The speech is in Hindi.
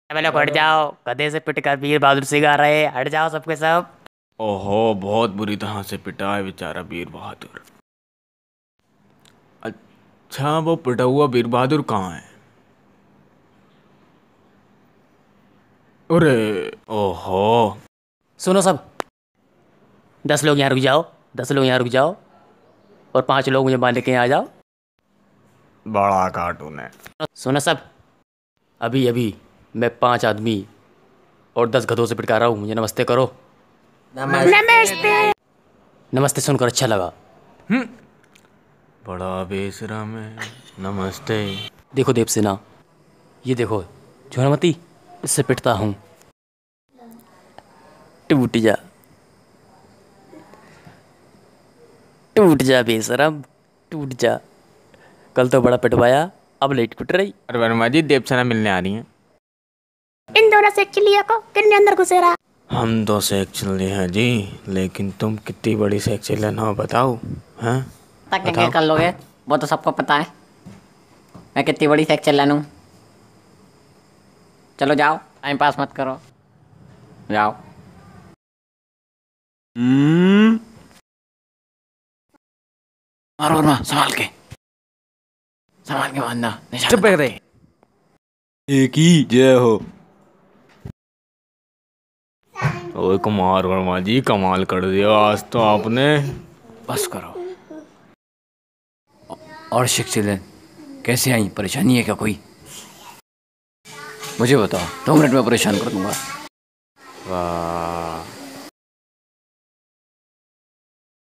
पहले हट जाओ, गधे से पिट कर वीर बहादुर सिंह आ रहे, हट जाओ सबके सब। ओहो, बहुत बुरी तरह से पिटा है बेचारा वीर बहादुर। अच्छा, वो पिटा हुआ वीर बहादुर कहाँ है? अरे, ओहो। सुनो सब, 10 लोग यहाँ रुक जाओ, 10 लोग यहाँ रुक जाओ, और 5 लोग मुझे बांध के यहाँ आ जाओ। बड़ा कार्टून है। सुनो सब, अभी अभी मैं 5 आदमी और 10 गधों से पिटका रहा हूँ, मुझे नमस्ते करो। नमस्ते। नमस्ते सुनकर अच्छा लगा। बड़ा बेशरम है। नमस्ते। देखो देवसेना, ये देखो ज्वालामती, इससे पिटता हूँ। टूट जा, टूट जा बेशरम, टूट जा। कल तो बड़ा पिटवाया, अब लेट पिट रही। अरे वर्मा जी, देवसेना मिलने आ रही हैं। इन दोनों से चिल्लिया को किन्ने अंदर घुसे रहा। हम तो सेक्शन हैं जी, लेकिन तुम कितनी बड़ी सेक्शन हो बताओ। हैं? तक क्या बताओ। कर लोगे? वो तो सबको पता है मैं कितनी बड़ी सेक्शन लानू। चलो जाओ, टाइम पास मत करो, जाओ। मारो मारो, संभाल के मारना। चुप रहे। एक ही जय हो। ओए कुमार वर्मा जी, कमाल कर दिया आज तो आपने। बस करो। और शिक्षित कैसे आई? परेशानी है क्या कोई? मुझे बताओ, 2 मिनट में परेशान कर दूंगा। वाह,